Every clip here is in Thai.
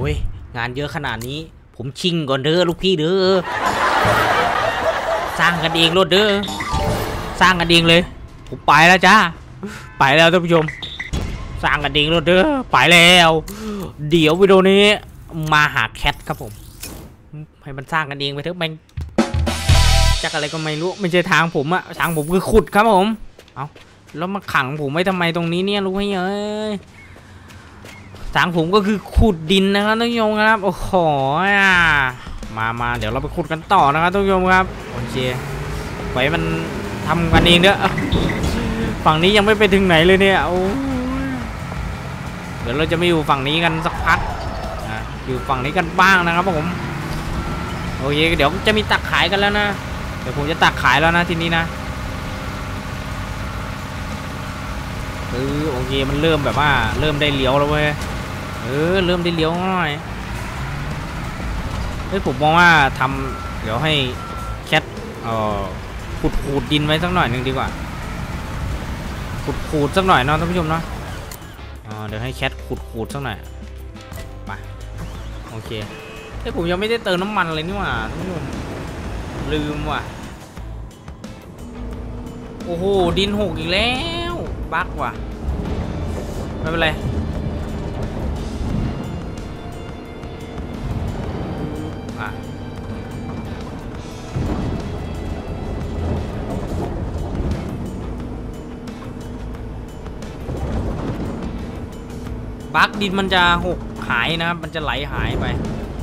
ยงานเยอะขนาดนี้ผมชิงก่อนเด้อลูกพี่เด้อสร้างกันเองรถเด้อสร้างกันเองเลยผมไปแล้วจ้าไปแล้วท่านผู้ชมสร้างกันเองรถเด้อไปแล้วเดี๋ยววิดีโอนี้มาหาแคทครับผมให้มันสร้างกันเองไปเถอะแม่งจักอะไรก็ไม่รู้ไม่ใช่ทางผมอะทางผมคือขุดครับผมเอาแล้วมาขังผมไว้ทำไมตรงนี้เนี่ยรู้ไหมเอ้ยทางผมก็คือขุดดินนะครับท่านผู้ชมครับโอ้โหมาเดี๋ยวเราไปขุดกันต่อนะครับท่านผู้ชมครับโอเคไว้มันทำกันเองเด้อฝั่งนี้ยังไม่ไปถึงไหนเลยเนี่ยโอ้เดี๋ยวเราจะไม่อยู่ฝั่งนี้กันสักพักอยู่ฝั่งนี้กันบ้างนะครับผมโอเคเดี๋ยวจะมีตักขายกันแล้วนะเดี๋ยวผมจะตักขายแล้วนะทีนี้นะโอเคมันเริ่มแบบว่าเริ่มได้เลี้ยวแล้วเว้ยเริ่มได้เลี้ยวหน่อยผมมองว่าทำเดี๋ยวให้แคทขุดดินไว้สักหน่อยหนึ่งดีกว่าขุดสักหน่อยเนาะท่านผู้ชมเนาะเดี๋ยวให้แคทขุดสักหน่อยไปโอเคผมยังไม่ได้เติมน้ำมันเลยนี่หว่าท่านผู้ชมลืมว่ะโอ้โหดินหกอีกแล้วบั๊กว่ะไม่เป็นไรบั๊กดินมันจะหกหายนะครับมันจะไหลหายไป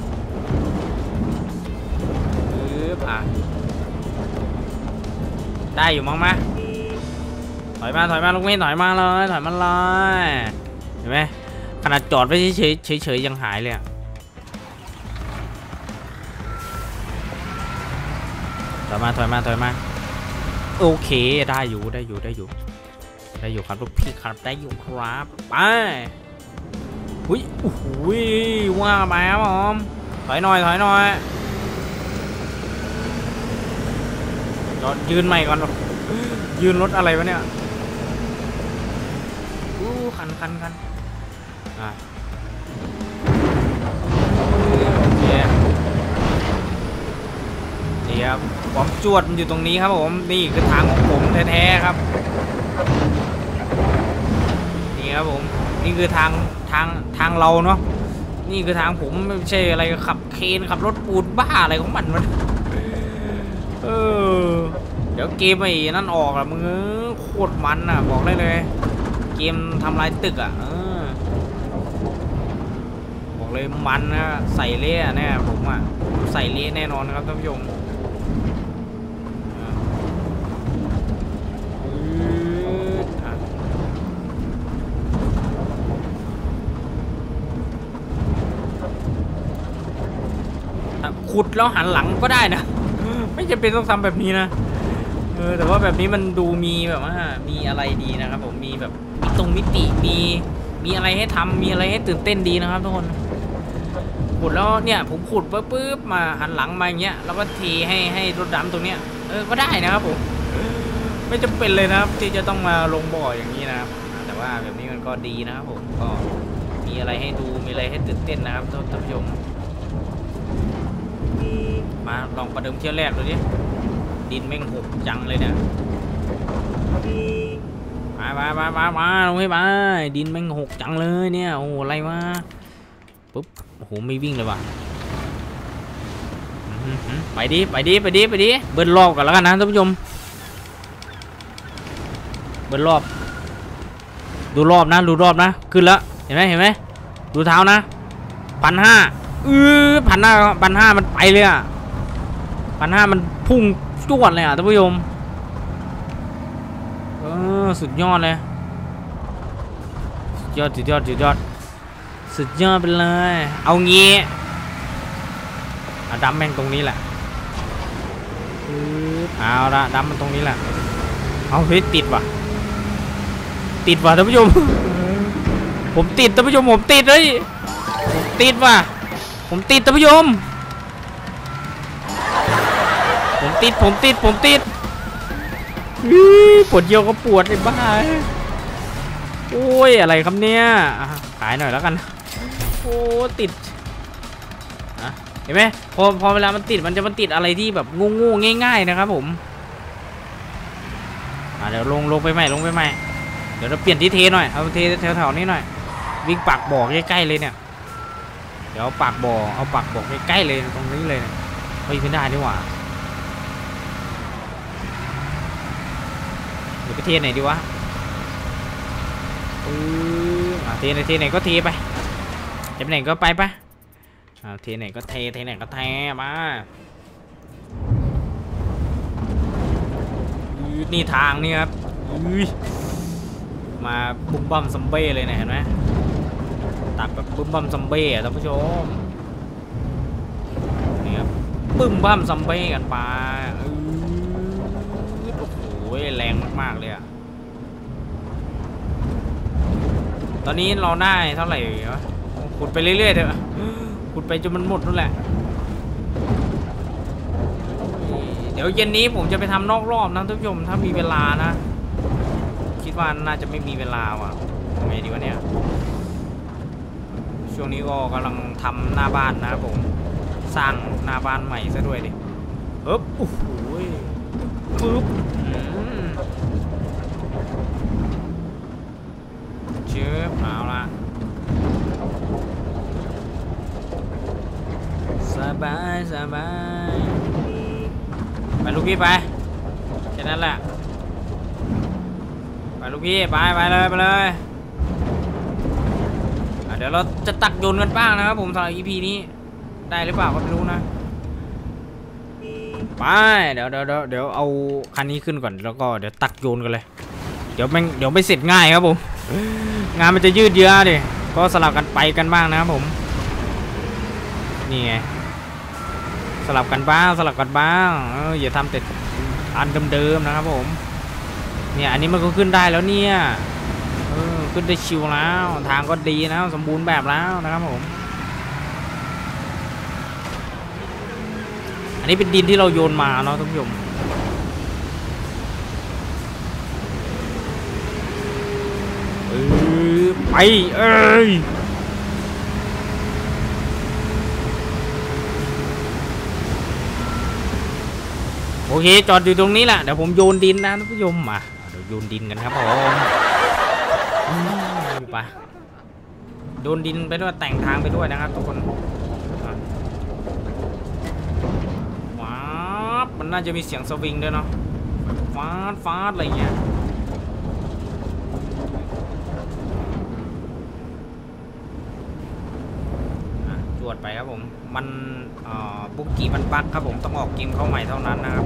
ได้อยู่มั้งไหมถอยมาลูกเมย์ถอยมาเลยเห็นไหมขนาดจอดไว้เฉยยังหายเลยถอยมาโอเคได้อยู่ครับลูกพี่ครับได้อยู่ครับไปอุ้ยโอ้โหว่าไปครับผมถอยหน่อยจอดยืนใหม่ก่อนยืนรถอะไรวะเนี่ยคันโอเคนี่ครับความจวดมันอยู่ตรงนี้ครับผมนี่คือทางของผมแท้ๆครับนี่ครับผมนี่คือทางเราเนาะนี่คือทางผมไม่ใช่อะไรขับเคนขับรถปูนบ้าอะไรของมันเดี๋ยวเกมไอ้นั่นออกอะมึงโคตรมันอะบอกได้เลยเกมทำลายตึกอะบอกเลยมันนะใส่เละแน่ผมอะใส่เละแน่นอนครับท่านผู้ชมขุดแล้วหันหลังก็ได้นะไม่จำเป็นต้องทำแบบนี้นะแต่ว่าแบบนี้มันดูมีแบบว่ามีอะไรดีนะครับผมมีแบบมิติมีอะไรให้ทำมีอะไรให้ตื่นเต้นดีนะครับทุกคนขุดแล้วเนี่ยผมขุดปุ๊บมาหันหลังมาอย่างเงี้ยแล้วก็ทีให้รถดำตรงเนี้ยก็ได้นะครับผมไม่จำเป็นเลยนะครับที่จะต้องมาลงบ่ออย่างนี้นะครับแต่ว่าแบบนี้มันก็ดีนะครับผมก็มีอะไรให้ดูมีอะไรให้ตื่นเต้นนะครับท่านผู้ชมมาลองประเดิมเที่ยวแรกดูดิดินแม่งหกจังเลยเนี่ยมาลงให้มาดินแม่งหกจังเลยเนี่ยโอ้อะไรวะปุ๊บโอ้โหไม่วิ่งเลยว่ะไปดิเบิ้ลรอบกันแล้วกันนะท่านผู้ชมเบิ้ลรอบดูรอบนะขึ้นแล้วเห็นไหมดูเท้านะ1,500 1,500มันไปเลยอ่ะ1,500มันพุ่งจวดเลยอ่ะท่านผู้ชมสุดยอดเลยสุดยอดไปเลยเอางี้ดัมแม่งตรงนี้แหละเอาละดัมมันตรงนี้แหละเอาเฮ้ยติดว่ะท่านผู้ชมผมติดท่านผู้ชมผมติดเลยติดว่ะผมติดท่านผู้ชมผมติดปวดเยี่ยวก็ปวดไอ้บ้าโอ้ยอะไรครับเนี่ยขายหน่อยแล้วกันโอ้ติดห็นไหมพอเวลามันติดมันจะติดอะไรที่แบบงูง่ายๆนะครับผมเดี๋ยวลงไปใหม่เดี๋ยวเราเปลี่ยนที่เทหน่อยเอาเทแถวๆนี้หน่อยวิ่งปากบ่อใกล้ๆเลยเนี่ยเดี๋ยวเอาปากบ่อใกล้ๆเลยตรงนี้เลยเฮ้ยไม่ได้ดีกว่าเดี๋ยวไปเทไหนดีวะเทไหนก็เทไปจะไปไหนก็ไปเทไหนก็เทมานี่ทางนี่ครับมาบุ้มบั่มซัมเบ้เลยนะเห็นไหมตัดแบบบุ้มบั่มซัมเบ้ท่านผู้ชมนี่ครับบุ้มบั่มซัมเบ้กันไปโอ้โหแรงมากๆเลยอะตอนนี้เราได้เท่าไหร่วะขุดไปเรื่อยๆเถอะขุดไปจนมันหมดนั่นแหละเดี๋ยวเย็นนี้ผมจะไปทำนอกรอบนะท่านผู้ชมถ้ามีเวลานะคิดว่าน่าจะไม่มีเวลาว่ะทำไงดีวะเนี่ยช่วงนี้ก็กำลังทำหน้าบ้านนะครับผมสร้างหน้าบ้านใหม่ซะด้วยดิโอ้โหปึ๊บเชื่อเอาละสบายไปลูกพี่ไปแค่นั้นแหละไปลูกพี่ไปเลยเดี๋ยวเราจะตักโยนกันบ้างนะครับผมสำหรับ EP นี้ได้หรือเปล่าก็ไม่รู้นะไปเดี๋ยวเอาคันนี้ขึ้นก่อนแล้วก็เดี๋ยวตักโยนกันเลยเดี๋ยวไม่เสร็จง่ายครับผมงานมันจะยืดเยื้อดิก็สลับกันไปกันบ้างนะครับผมนี่ไงสลับกันบ้างอย่าทำแต่อันเดิมๆนะครับผมเนี่ยอันนี้มันก็ขึ้นได้แล้วเนี่ยขึ้นได้ชิวแล้วทางก็ดีนะสมบูรณ์แบบแล้วนะครับผมอันนี้เป็นดินที่เราโยนมาเนาะท่านผู้ชมไปโอเคจอดอยู่ตรงนี้แหละเดี๋ยวผมโยนดินนะท่านผู้ชมมาเดี๋ยวโยนดินกันครับผมไปโยนดินไปด้วยแต่งทางไปด้วยนะครับทุกคนว้ามันน่าจะมีเสียงสวิงด้วยเนาะฟาดอะไรเงี้ยจวดไปครับผมมันบุกกี้มันบั๊กครับผมต้องออกเกมเข้าใหม่เท่านั้นนะครับ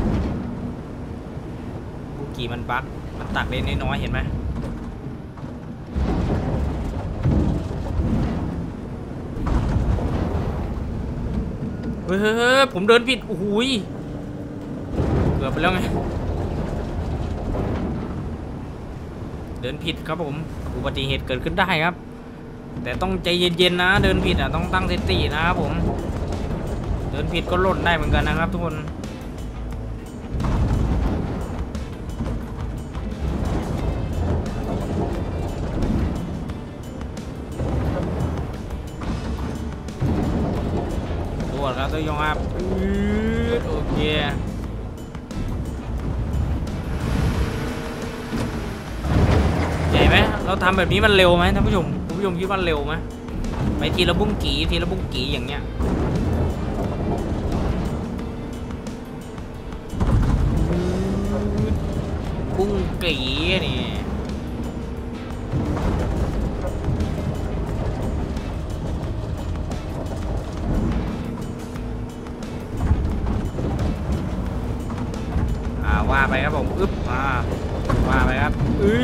บุกกี้มันบั๊กมันตักได้น้อยๆเห็นไหมเฮ้ยผมเดินผิดโอ้โหเกือบไปแล้วไงเดินผิดครับผมอุบัติเหตุเกิดขึ้นได้ครับแต่ต้องใจเย็นๆนะเดินผิดต้องตั้งสตินะครับผมเดินผิดก็หล่นได้เหมือนกันนะครับทุกคนตัวครับตัวยองครับโอเคใหญ่ไหมเราทำแบบนี้มันเร็วไหมท่านผู้ชมคิดว่าเร็วไหมไปทีละบุ้งกี่อย่างเงี้ยบุ้งกี่นี่ว่าไปครับผมว่าไปครับ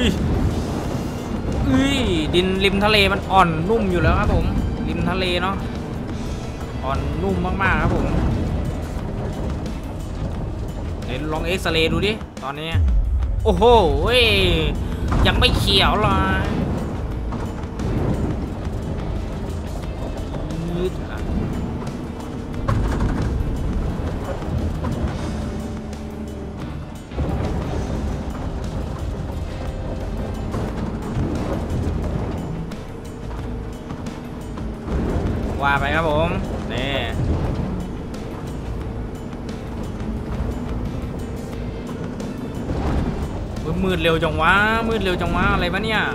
ดินริมทะเลมันอ่อนนุ่มอยู่แล้วครับผมริมทะเลเนาะอ่อนนุ่มมากๆครับผมเดี๋ยวลองเอ็กซเรย์ดูดิตอนนี้โอ้โหยังไม่เขียวเลยว่าไปครับผมนี่มืดเร็วจังวะมืดเร็วจังวะอะไรวะเนี่ย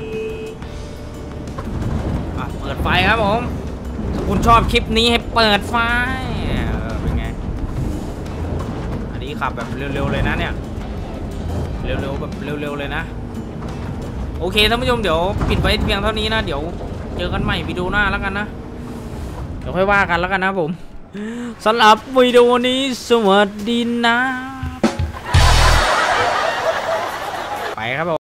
เปิดไฟครับผมถ้าคุณชอบคลิปนี้ให้เปิดไฟเป็นไงอันนี้ขับแบบเร็วๆเลยนะเนี่ยเร็วๆแบบเร็วๆเลยนะโอเคท่านผู้ชมเดี๋ยวปิดไว้เพียงเท่านี้นะเดี๋ยวเจอกันใหม่วิดีโอหน้าแล้วกันนะเดี๋ยวค่อยว่ากันแล้วกันนะผมสำหรับวิดีโอนี้สวัสดีนะไปครับผม